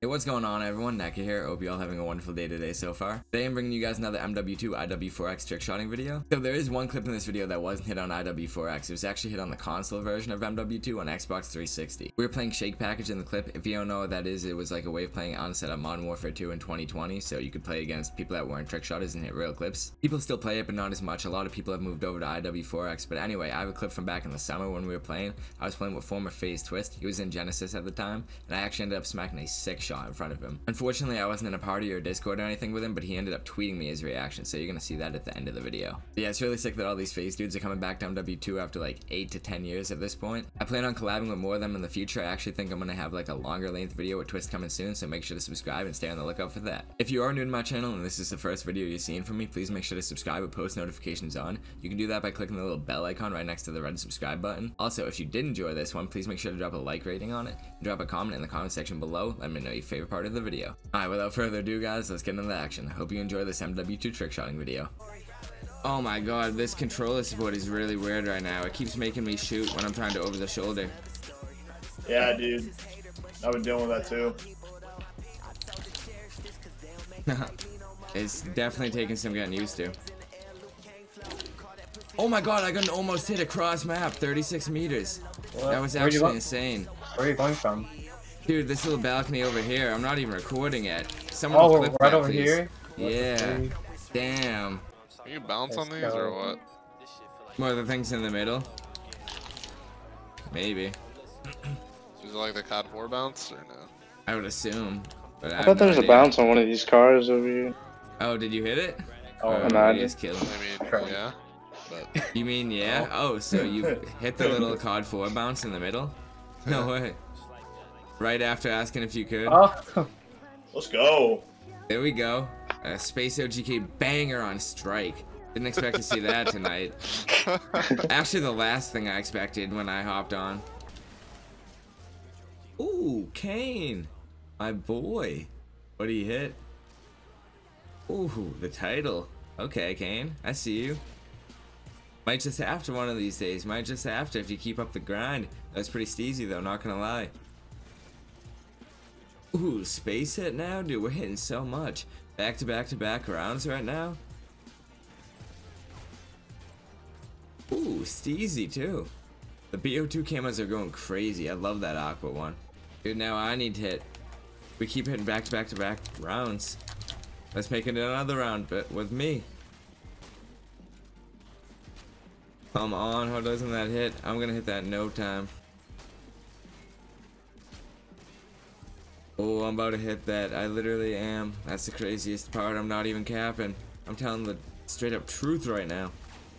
Hey, what's going on everyone? Neka here. Hope you all having a wonderful day today so far. Today I'm bringing you guys another MW2 IW4X trickshotting video. So there is one clip in this video that wasn't hit on IW4X. It was actually hit on the console version of MW2 on Xbox 360. We were playing Shake Package in the clip. If you don't know what that is, it was like a way of playing on set of Modern Warfare 2 in 2020, so you could play against people that weren't trickshotters and hit real clips. People still play it, but not as much. A lot of people have moved over to IW4X, but anyway, I have a clip from back in the summer when we were playing. I was playing with former FaZe Twist. He was in Genesis at the time, and I actually ended up smacking a sick shot in front of him. Unfortunately, I wasn't in a party or Discord or anything with him, but he ended up tweeting me his reaction, so you're gonna see that at the end of the video. But yeah, it's really sick that all these FaZe dudes are coming back to MW2 after like 8 to 10 years at this point. I plan on collabing with more of them in the future. I actually think I'm gonna have like a longer length video with Twist coming soon, so make sure to subscribe and stay on the lookout for that. If you are new to my channel and this is the first video you're seeing from me, please make sure to subscribe with post notifications on. You can do that by clicking the little bell icon right next to the red subscribe button. Also, if you did enjoy this one, please make sure to drop a like rating on it and drop a comment in the comment section below. Let me know your favorite part of the video. Alright, without further ado guys, let's get into the action. I hope you enjoy this MW2 trickshotting video. Oh my god, this controller support is really weird right now. It keeps making me shoot when I'm trying to over the shoulder. Yeah, dude. I've been dealing with that too. It's definitely taking some getting used to. Oh my god, I got an almost hit across map, 36 meters. That was actually insane. Where are you going from? Dude, this little balcony over here, I'm not even recording yet. Someone clip right that, over please. here? Yeah. Damn. Can you bounce on these or what? More of the things in the middle? Maybe. Is it like the COD 4 bounce or no? I would assume. But I thought there was a bounce on one of these cars over here. Oh, did you hit it? Oh, no. Just killed him. I mean, yeah. But You mean yeah? Oh, so you hit the little COD 4 bounce in the middle? No way. Right after asking if you could. Oh. Let's go. There we go. A Space OGK banger on strike. Didn't expect to see that tonight. Actually, the last thing I expected when I hopped on. Ooh, Kane. My boy. What do you hit? Ooh, the title. Okay, Kane. I see you. Might just have to one of these days. Might just have to if you keep up the grind. That's pretty steezy though, not gonna lie. Ooh, space hit now? Dude, we're hitting so much. Back to back to back rounds right now. Ooh, steezy too. The BO2 cameras are going crazy. I love that Aqua one. Dude, now I need to hit. We keep hitting back to back to back rounds. Let's make it another round, but with me. Come on, how doesn't that hit? I'm gonna hit that in no time. Oh, I'm about to hit that. I literally am. That's the craziest part. I'm not even capping. I'm telling the straight up truth right now.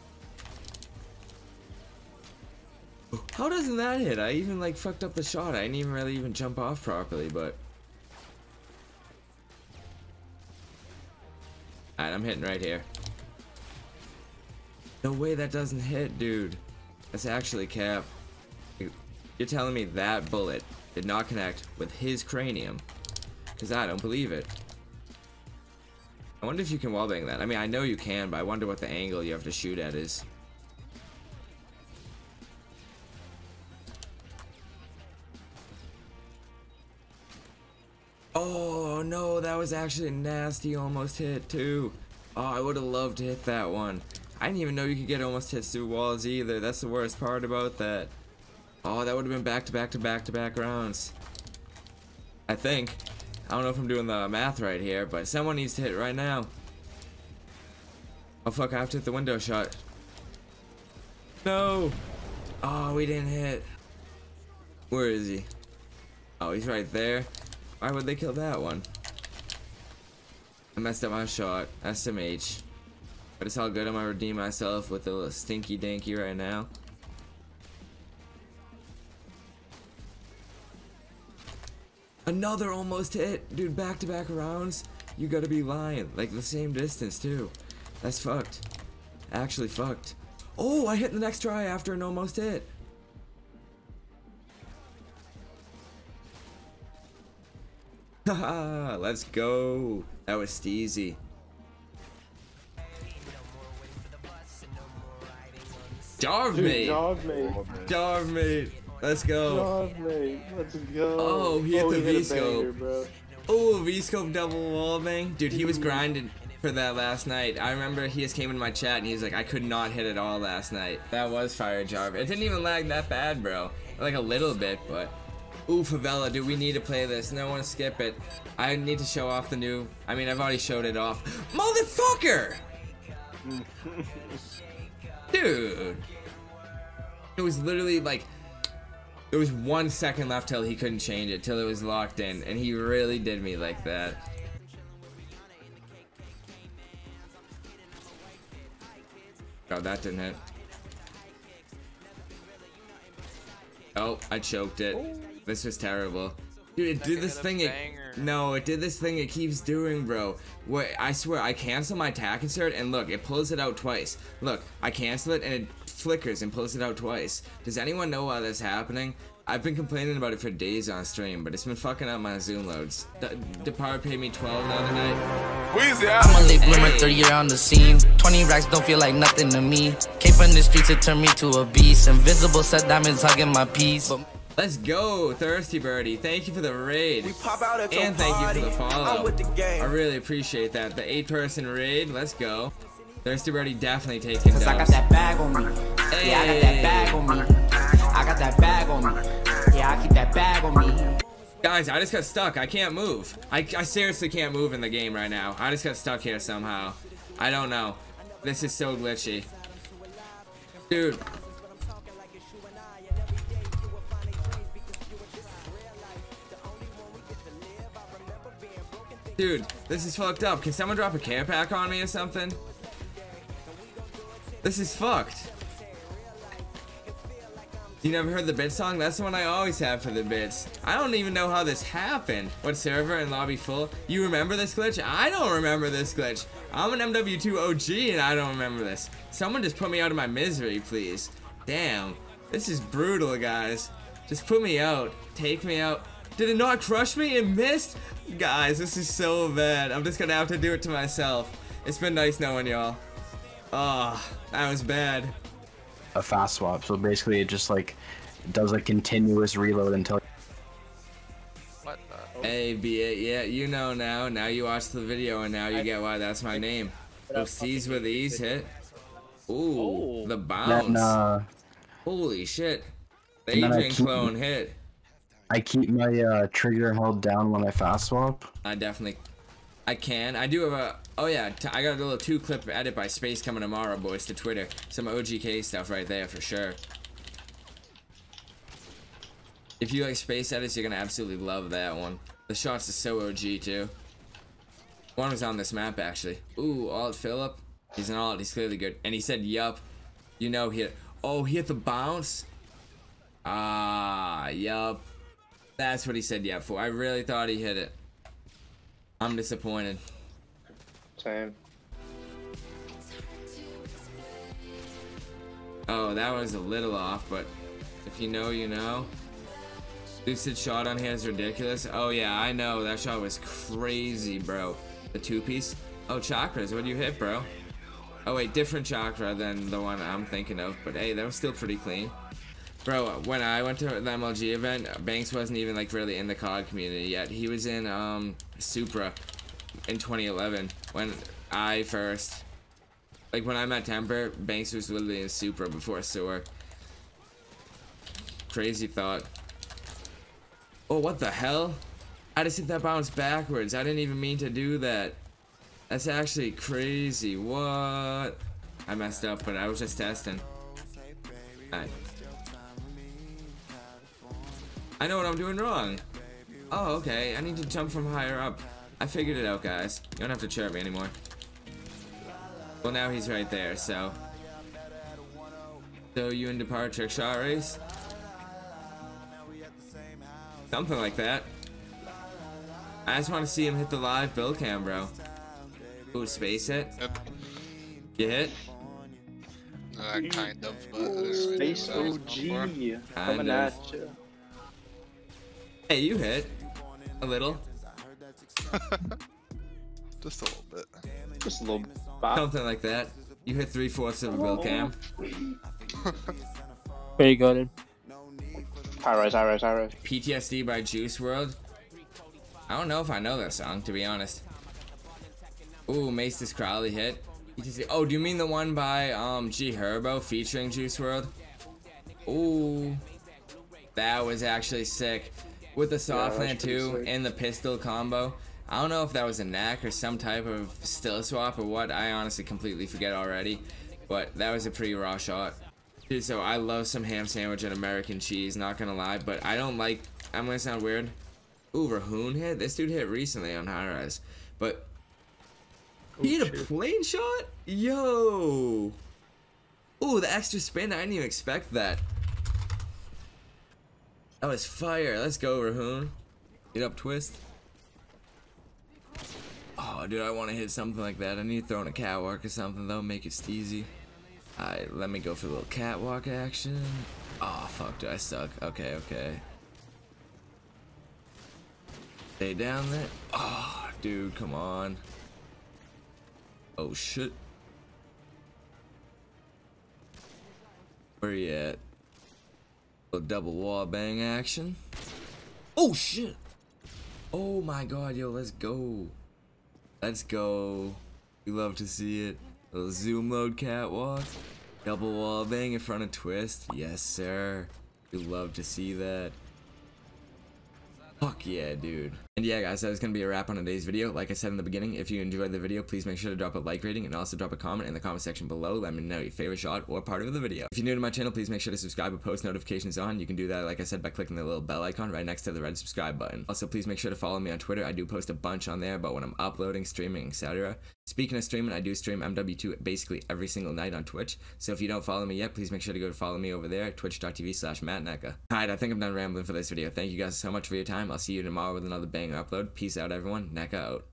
How doesn't that hit? I even like fucked up the shot. I didn't even really even jump off properly, but. Alright, I'm hitting right here. No way that doesn't hit, dude. That's actually cap. You're telling me that bullet did not connect with his cranium? Because I don't believe it. I wonder if you can wallbang that. I mean, I know you can, but I wonder what the angle you have to shoot at is. Oh no, that was actually a nasty almost hit too. Oh, I would have loved to hit that one. I didn't even know you could get almost hits through walls either. That's the worst part about that. Oh, that would have been back to back to back to back rounds. I think. I don't know if I'm doing the math right here, but someone needs to hit right now. Oh fuck, I have to hit the window shot. No! Oh, we didn't hit. Where is he? Oh, he's right there. Why would they kill that one? I messed up my shot. SMH. But it's all good. I'm gonna redeem myself with a little stinky danky right now. Another almost hit. Dude, back to back rounds. You gotta be lying. Like the same distance too. That's fucked. Actually fucked. Oh, I hit the next try after an almost hit. Haha, let's go. That was steezy. Jarvmate! Jarvmate! Let's go. Jarvmate, let's go. Oh, he hit the V-scope. Oh, V-scope double wall bang. Dude, he was grinding for that last night. I remember he just came in my chat and he was like, I could not hit it all last night. That was fire, Jarv. It didn't even lag that bad, bro. Like a little bit, but... Ooh, Favela, dude, we need to play this. No one skip it. I need to show off the new... I mean, I've already showed it off. Motherfucker! Dude. It was literally like... There was 1 second left till he couldn't change it, till it was locked in. And he really did me like that. Oh, that didn't hit. Oh, I choked it. This was terrible. Dude, it did this thing. No, it did this thing it keeps doing, bro. Wait, I swear, I cancel my attack insert and look, it pulls it out twice. Look, I cancel it and it flickers and pulls it out twice. Does anyone know why that's happening? I've been complaining about it for days on stream, but it's been fucking up my zoom loads. Depart paid me 12 the other night. I'm a late bloomer, 3rd year on the scene. 20 racks don't feel like nothing to me. Came from the streets, it turned me to a beast. Invisible set diamonds hugging my piece. Let's go, Thirsty Birdie. Thank you for the raid. And thank you for the follow. I really appreciate that. The 8-person raid, let's go. Thirsty Birdie definitely taking dubs. I got that bag on me. Hey. Yeah, I got that bag on me. I got that bag on me. Yeah, I keep that bag on me. Guys, I just got stuck. I can't move. I seriously can't move in the game right now. I just got stuck here somehow. I don't know. This is so glitchy. Dude. Dude, this is fucked up. Can someone drop a care pack on me or something? This is fucked. You never heard the bit song? That's the one I always have for the bits. I don't even know how this happened. What server and lobby full? You remember this glitch? I don't remember this glitch. I'm an MW2 OG and I don't remember this. Someone just put me out of my misery, please. Damn. This is brutal, guys. Just put me out. Take me out. Did it not crush me? It missed? Guys, this is so bad. I'm just gonna have to do it to myself. It's been nice knowing y'all. Oh, that was bad. A fast swap, so basically it just like does a continuous reload until. What the? Hey, B8, yeah, you know now. Now you watch the video and now you get why that's my name. Those C's with these hit. Ooh, the bounce. Then, holy shit. The and then Adrian clone hit. I keep my trigger held down when I fast swap. I can. I do have a... Oh yeah, I got a little 2-clip edit by Space coming tomorrow, boys, to Twitter. Some OGK stuff right there for sure. If you like Space edits, you're gonna absolutely love that one. The shots are so OG too. One was on this map actually. Ooh, Alt Philip. He's an alt. He's clearly good. And he said, yup. You know he hit... Oh, he hit the bounce? Ah, yup. That's what he said yup for. I really thought he hit it. I'm disappointed. Same. Oh, that was a little off, but if you know, you know. Lucid shot on here is ridiculous. Oh yeah, I know. That shot was crazy, bro. The 2-piece. Oh, chakras. What do you hit, bro? Oh wait, different chakra than the one I'm thinking of. But hey, that was still pretty clean. Bro, when I went to the MLG event, Banks wasn't even like really in the COD community yet. He was in Supra in 2011 when I first, like when I met Temper, Banks was literally in Supra before SOAR. Crazy thought. Oh, what the hell? I just hit that bounce backwards. I didn't even mean to do that. That's actually crazy. What? I messed up, but I was just testing. Alright. I know what I'm doing wrong. Oh, okay. I need to jump from higher up. I figured it out, guys. You don't have to chirp me anymore. Well, now he's right there, so. So you and Depart trick shot race? Something like that. I just want to see him hit the live build cam, bro. Ooh, space hit. Yep. You hit? Kind of, but Space OG coming at you. Hey, you hit. A little. just a little bit. Just a little bop. Something like that. You hit 3/4 of a build cam. Very good. High rise, high rise, high rise. PTSD by Juice WRLD. I don't know if I know that song, to be honest. Ooh, Maestas Crowley hit. Oh, do you mean the one by G Herbo featuring Juice WRLD? Ooh, that was actually sick. With the soft land too and the pistol combo. I don't know if that was a knack or some type of still swap or what. I honestly completely forget already. But that was a pretty raw shot. Dude, so I love some ham sandwich and American cheese, not gonna lie. But I don't like, I'm gonna sound weird. Ooh, Rahoon hit? This dude hit recently on high rise. But he hit a plane shot? Yo! Ooh, the extra spin, I didn't even expect that. That was fire. Let's go, Rahoon. Get up, twist. Oh, dude, I want to hit something like that. I need to throw in a catwalk or something, though. Make it steezy. Alright, let me go for a little catwalk action. Oh, fuck, do I suck? Okay, okay. Stay down there. Oh, dude, come on. Oh, shit. Where you at? A double wall bang action. Oh, shit. Oh, my God, yo, let's go. Let's go. We love to see it. A little zoom load catwalk. Double wall bang in front of twist. Yes, sir. We love to see that. Fuck yeah, dude. And yeah, guys, that was gonna be a wrap on today's video. Like I said in the beginning, if you enjoyed the video, please make sure to drop a like rating and also drop a comment in the comment section below. Let me know your favorite shot or part of the video. If you're new to my channel, please make sure to subscribe with post notifications on. You can do that, like I said, by clicking the little bell icon right next to the red subscribe button. Also, please make sure to follow me on Twitter. I do post a bunch on there about when I'm uploading, streaming, etc. Speaking of streaming, I do stream MW2 basically every single night on Twitch. So if you don't follow me yet, please make sure to go to follow me over there at twitch.tv/MattNeka. Alright, I think I'm done rambling for this video. Thank you guys so much for your time. I'll see you tomorrow with another banger upload. Peace out, everyone. Neka out.